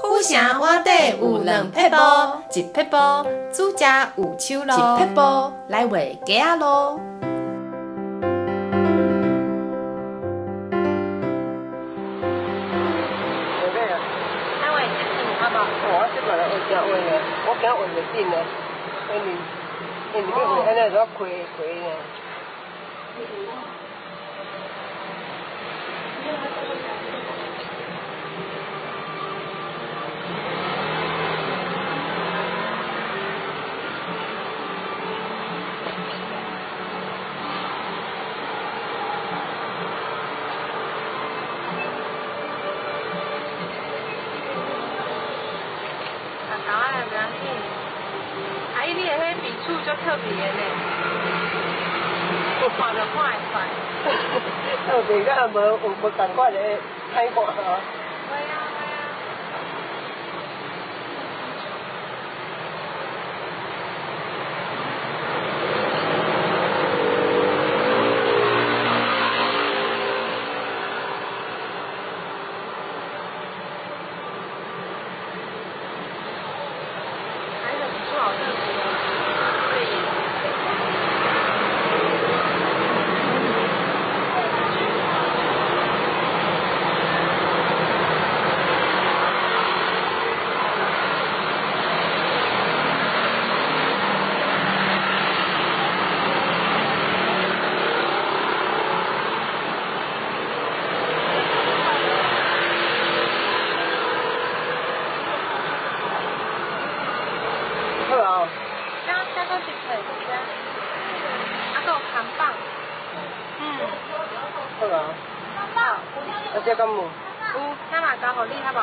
虎城碗底有两撇步，一撇步煮食有手路，一撇步来画鸡仔路。 我即个来学正话呢，我惊学袂紧呢，因为你安尼要开呢。 阿姨，你的迄笔触就特别呢，画得快。 特别甲无同款的歹看啊。 会啊。好啊，啊，这敢无？有，那嘛交互你好无？